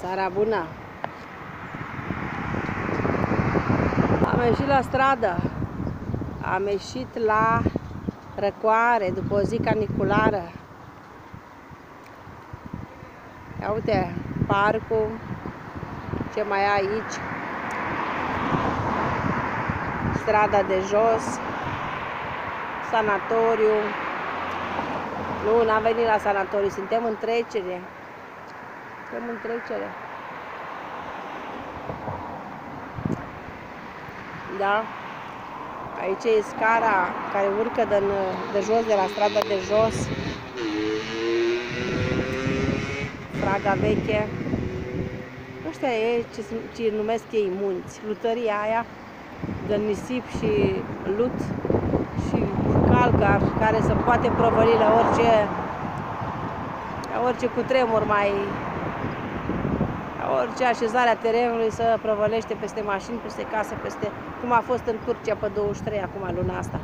Seara bună! Am ieșit la stradă, am ieșit la răcoare după o zi caniculară. Ia uite, parcul, ce mai e aici, strada de jos, sanatoriu. Nu, n-am venit la sanatoriu, suntem în trecere. Suntem în trecere. Da? Aici e scara care urcă de jos, de la strada de jos. Fraga veche. Ăștia e ce numesc ei munți. Lutăria aia de nisip și lut și calcar care se poate prăvăli la orice cutremur orice așezare a terenului să prăvălește peste mașini, peste casă, peste cum a fost în Turcia pe 23 acum luna asta.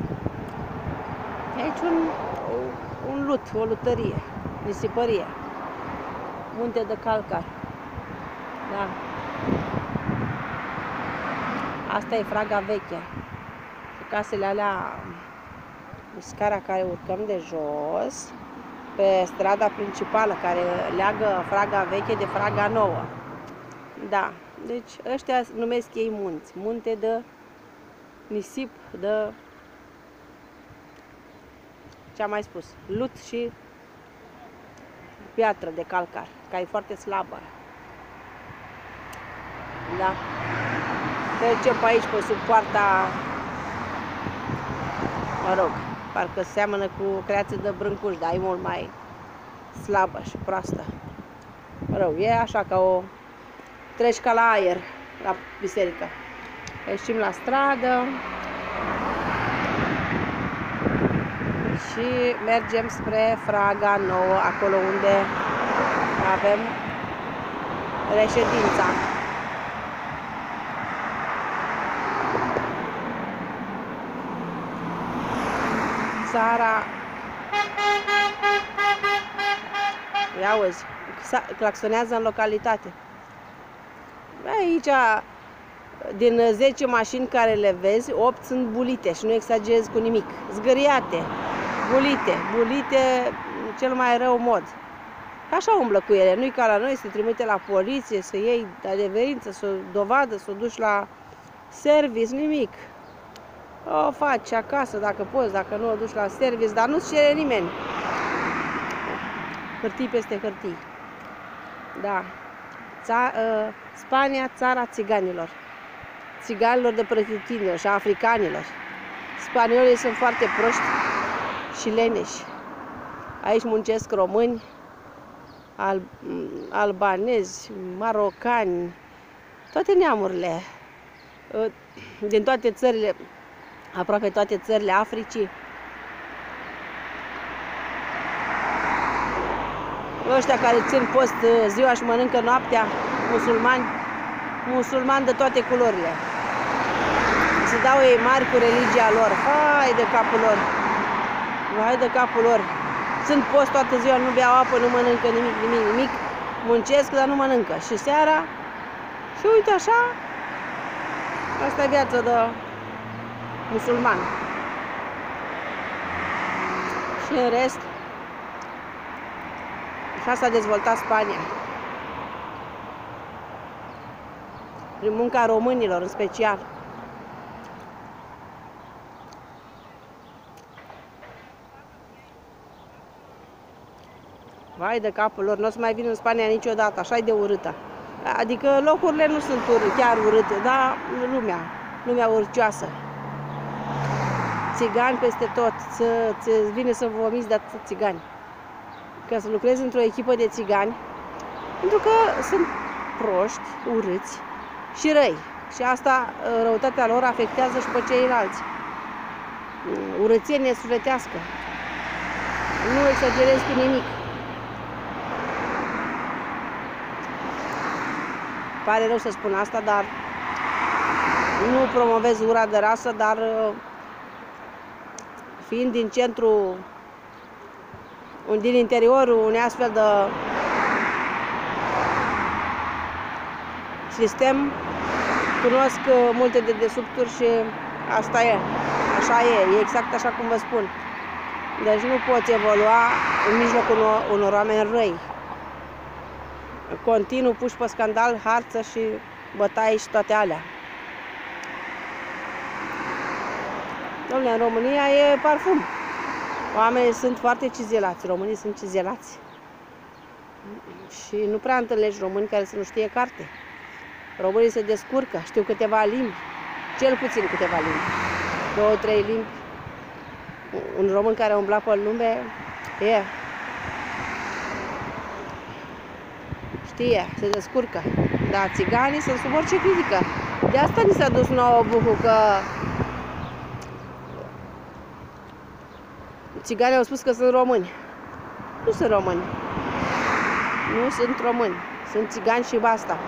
E aici un lut, o lutărie, nisipărie, munte de calcar. Da. Asta e Fraga veche. Casele alea, scara care urcăm de jos pe strada principală care leagă Fraga veche de Fraga nouă. Da, deci ăștia numesc ei munți, munte de nisip, de ce-am mai spus, lut și piatră de calcar, care e foarte slabă. Da. Trecem pe aici, pe sub poarta, mă rog, parcă seamănă cu creație de brâncuș, dar e mult mai slabă și proastă. Mă rog, e așa ca o... treci ca la aer, la biserică. Ieșim la stradă și mergem spre Fraga nouă, acolo unde avem reședința. Țara, ia auzi, claxonează în localitate. Aici, din 10 mașini care le vezi, 8 sunt bulite și nu exagerez cu nimic. Zgâriate, bulite în cel mai rău mod. Așa umblă cu ele, nu-i ca la noi, se trimite la poliție, să iei adeverință, să o dovadă, să o duci la service, nimic. O faci acasă dacă poți, dacă nu o duci la service, dar nu-ți cere nimeni. Hârtii peste hârtii. Da. Spania, țara țiganilor. Țiganilor de pretutindeni și africanilor. Spaniolii sunt foarte proști și leneși. Aici muncesc români, albanezi, marocani, toate neamurile. Din toate țările, aproape toate țările Africii. Ăștia care țin post ziua și mănâncă noaptea, musulmani de toate culorile. Se dau ei mari cu religia lor. Hai de capul lor! Hai de capul lor! Sunt post toată ziua, nu beau apă, nu mănâncă nimic. Muncesc, dar nu mănâncă. Și seara, și uite așa, asta e viața de musulman. Și în rest, așa s-a dezvoltat Spania. Prin munca românilor, în special. Vai de capul lor, nu o să mai vin în Spania niciodată, așa e de urâtă. Adică locurile nu sunt chiar urâte, dar lumea urcioasă. Țigani peste tot, ți vine să vomiți de atât țigani. Că să lucrezi într-o echipă de țigani, pentru că sunt proști, urâți și răi. Și asta, răutatea lor, afectează și pe ceilalți. Urățenie sufletească. Nu exagerez cu nimic. Pare rău să spun asta, dar nu promovez ura de rasă, dar fiind din centru, din interiorul unei astfel de sistem, cunosc multe dedesubturi și asta e. Așa e exact așa cum vă spun. Deci nu poți evolua în mijlocul unor oameni răi. Continuu puși pe scandal, harță și bătaie și toate alea. Dom'le, în România e parfum. Oamenii sunt foarte cizelați, românii sunt cizelați. Și nu prea întâlnești români care să nu știe carte. Românii se descurcă, știu câteva limbi, cel puțin câteva limbi, 2-3 limbi. Un român care a umblat pe lume, știe, se descurcă. Dar țiganii sunt sub orice critică. De asta ni s-a dus nouă buhul că țiganii au spus că sunt români. Nu sunt români. Nu sunt români. Sunt țigani și basta.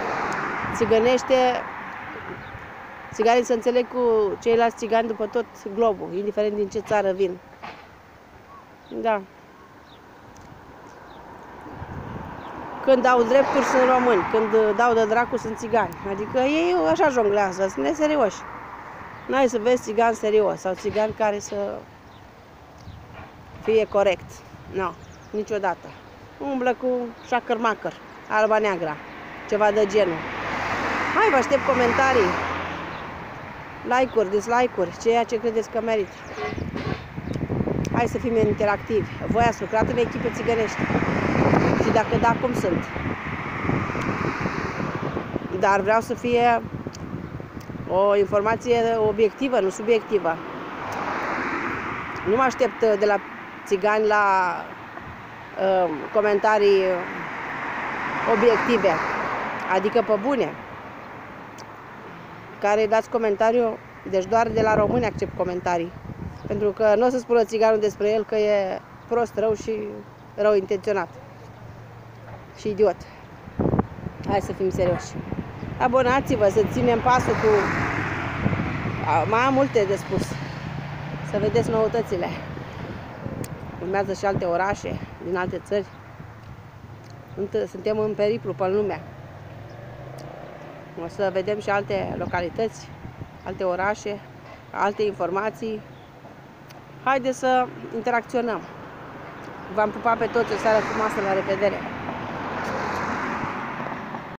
Țiganii se înțeleg cu ceilalți țigani după tot globul, indiferent din ce țară vin. Da. Când dau drepturi sunt români, când dau de dracu sunt țigani. Adică ei așa jonglează, sunt neserioși. N-ai să vezi țigan serios sau țigan care să fie corect. Nu, niciodată. Umblă cu șacăr-macăr, alba-neagra, ceva de genul. Hai, vă aștept comentarii, like-uri, dislike-uri, ceea ce credeți că merită. Hai să fim interactivi. Voi ați lucrat în echipe țigănești? Și dacă da, cum sunt? Dar vreau să fie o informație obiectivă, nu subiectivă. Nu mă aștept de la țigani la comentarii obiective, adică pe bune. Care dați comentariu, deci doar de la români accept comentarii. Pentru că nu o să spună țiganul despre el că e prost, rău și rău intenționat. Și idiot. Hai să fim serioși. Abonați-vă, să ținem pasul cu... Mai am multe de spus. Să vedeți noutățile. Urmează și alte orașe din alte țări. Suntem în periplu pe lumea. O să vedem și alte localități, alte orașe, alte informații. Haideți să interacționăm. V-am pupat pe toți, o seară frumoasă, la revedere!